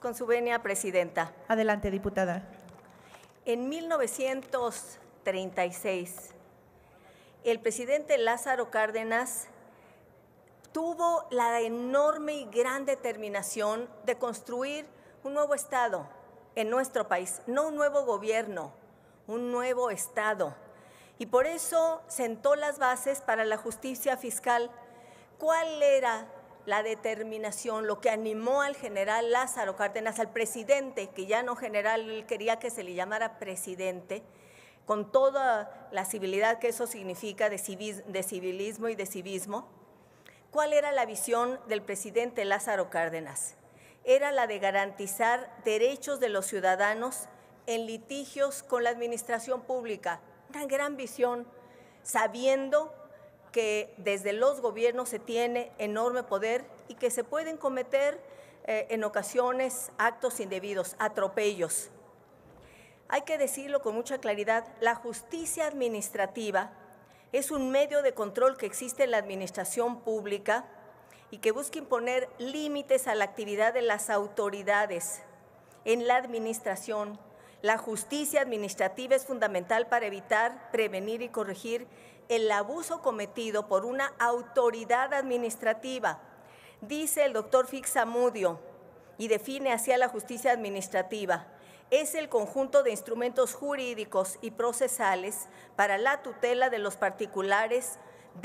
Con su venia, presidenta. Adelante, diputada. En 1936, el presidente Lázaro Cárdenas tuvo la enorme y gran determinación de construir un nuevo Estado en nuestro país, no un nuevo gobierno, un nuevo Estado. Y por eso sentó las bases para la justicia fiscal. ¿Cuál era la determinación, lo que animó al general Lázaro Cárdenas, al presidente, que ya no general, él quería que se le llamara presidente, con toda la civilidad que eso significa de civilismo y de civismo? ¿Cuál era la visión del presidente Lázaro Cárdenas? Era la de garantizar derechos de los ciudadanos en litigios con la administración pública. Una gran visión, sabiendo que desde los gobiernos se tiene enorme poder y que se pueden cometer en ocasiones actos indebidos, atropellos. Hay que decirlo con mucha claridad, la justicia administrativa es un medio de control que existe en la administración pública y que busca imponer límites a la actividad de las autoridades en la administración. La justicia administrativa es fundamental para evitar, prevenir y corregir el abuso cometido por una autoridad administrativa. Dice el doctor Fixamudio y define así a la justicia administrativa: es el conjunto de instrumentos jurídicos y procesales para la tutela de los particulares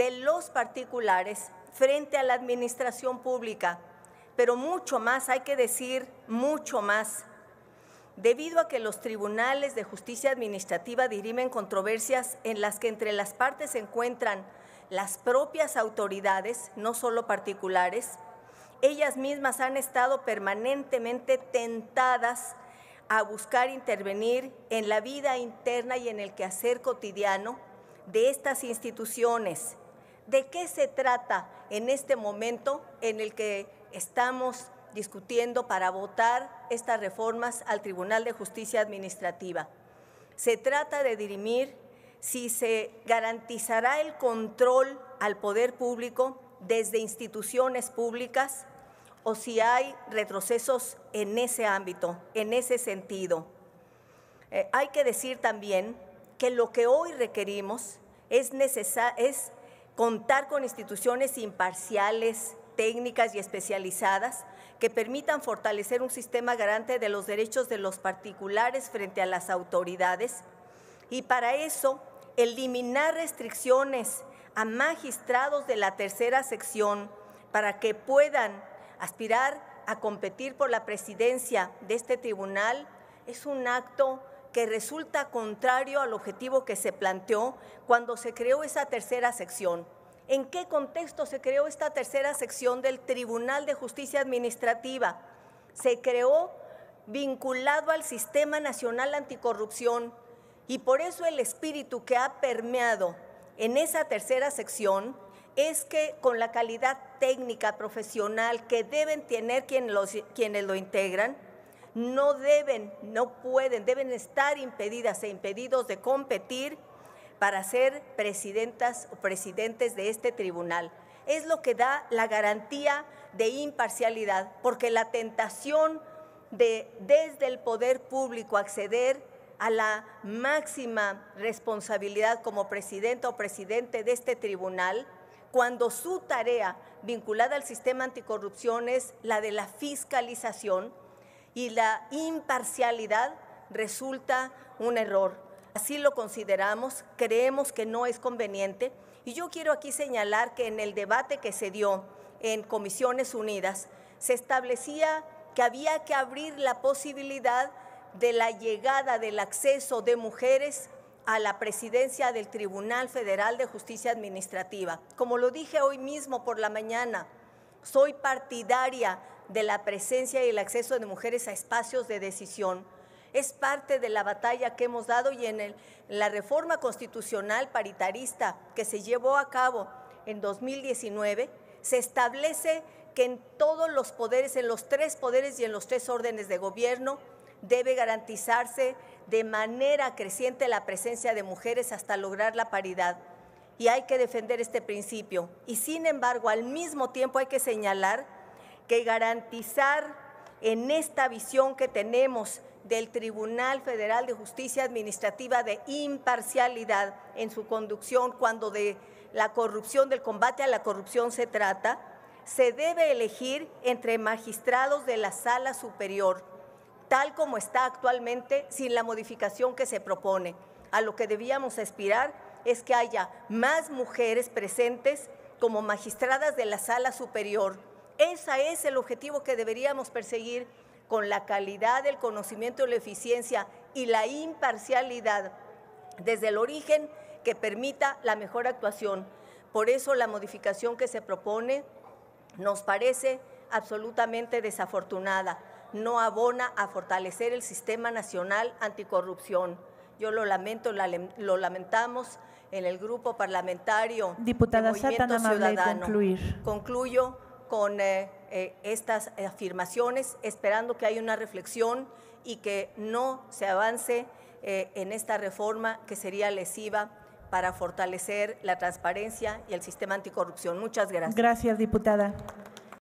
frente a la administración pública. Pero mucho más, hay que decir mucho más. Debido a que los tribunales de justicia administrativa dirimen controversias en las que entre las partes se encuentran las propias autoridades, no solo particulares, ellas mismas han estado permanentemente tentadas a buscar intervenir en la vida interna y en el quehacer cotidiano de estas instituciones. ¿De qué se trata en este momento en el que estamos discutiendo para votar estas reformas al Tribunal de Justicia Administrativa? Se trata de dirimir si se garantizará el control al poder público desde instituciones públicas o si hay retrocesos en ese ámbito, en ese sentido. Hay que decir también que lo que hoy requerimos es contar con instituciones imparciales, técnicas y especializadas que permitan fortalecer un sistema garante de los derechos de los particulares frente a las autoridades, y para eso eliminar restricciones a magistrados de la tercera sección para que puedan aspirar a competir por la presidencia de este tribunal es un acto que resulta contrario al objetivo que se planteó cuando se creó esa tercera sección. ¿En qué contexto se creó esta tercera sección del Tribunal de Justicia Administrativa? Se creó vinculado al Sistema Nacional Anticorrupción, y por eso el espíritu que ha permeado en esa tercera sección es que con la calidad técnica profesional que deben tener quienes lo integran, deben estar impedidas e impedidos de competir para ser presidentas o presidentes de este tribunal. Es lo que da la garantía de imparcialidad, porque la tentación de desde el poder público acceder a la máxima responsabilidad como presidenta o presidente de este tribunal, cuando su tarea vinculada al sistema anticorrupción es la de la fiscalización y la imparcialidad, resulta un error. Así lo consideramos, creemos que no es conveniente, y yo quiero aquí señalar que en el debate que se dio en Comisiones Unidas se establecía que había que abrir la posibilidad de la llegada del acceso de mujeres a la presidencia del Tribunal Federal de Justicia Administrativa. Como lo dije hoy mismo por la mañana, soy partidaria de la presencia y el acceso de mujeres a espacios de decisión. Es parte de la batalla que hemos dado, y en la reforma constitucional paritarista que se llevó a cabo en 2019, se establece que en todos los poderes, en los tres poderes y en los tres órdenes de gobierno, debe garantizarse de manera creciente la presencia de mujeres hasta lograr la paridad. Y hay que defender este principio. Y sin embargo, al mismo tiempo hay que señalar que garantizar en esta visión que tenemos del Tribunal Federal de Justicia Administrativa de imparcialidad en su conducción, cuando de la corrupción, del combate a la corrupción se trata, se debe elegir entre magistrados de la Sala Superior, tal como está actualmente, sin la modificación que se propone. A lo que debíamos aspirar es que haya más mujeres presentes como magistradas de la Sala Superior. Ese es el objetivo que deberíamos perseguir, con la calidad, el conocimiento, la eficiencia y la imparcialidad desde el origen que permita la mejor actuación. Por eso la modificación que se propone nos parece absolutamente desafortunada. No abona a fortalecer el Sistema Nacional Anticorrupción. Yo lo lamento, lo lamentamos en el grupo parlamentario. Diputada, sea tan amable de concluir. Concluyo con estas afirmaciones, esperando que haya una reflexión y que no se avance en esta reforma que sería lesiva para fortalecer la transparencia y el sistema anticorrupción. Muchas gracias. Gracias, diputada.